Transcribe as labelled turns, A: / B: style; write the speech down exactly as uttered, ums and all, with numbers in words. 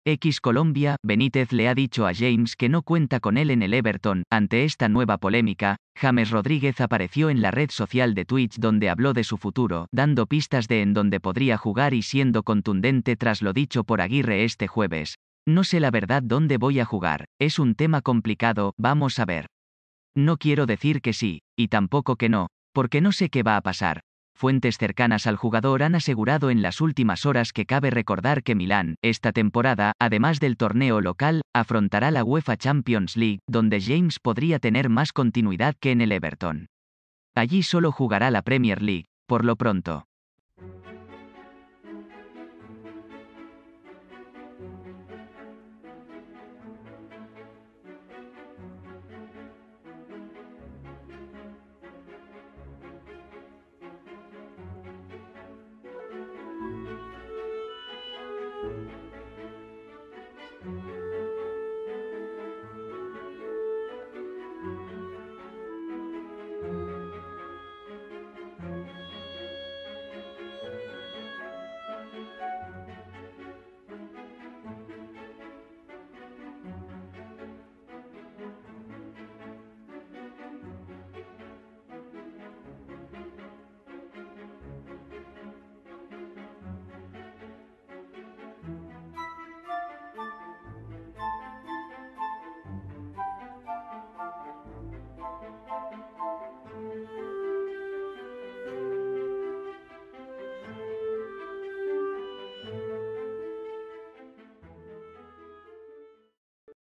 A: X Colombia, Benítez le ha dicho a James que no cuenta con él en el Everton. Ante esta nueva polémica, James Rodríguez apareció en la red social de Twitch donde habló de su futuro, dando pistas de en dónde podría jugar y siendo contundente tras lo dicho por Aguirre este jueves. No sé la verdad dónde voy a jugar, es un tema complicado, vamos a ver. No quiero decir que sí, y tampoco que no, porque no sé qué va a pasar. Fuentes cercanas al jugador han asegurado en las últimas horas que cabe recordar que Milán, esta temporada, además del torneo local, afrontará la UEFA Champions League, donde James podría tener más continuidad que en el Everton. Allí solo jugará la Premier League, por lo pronto.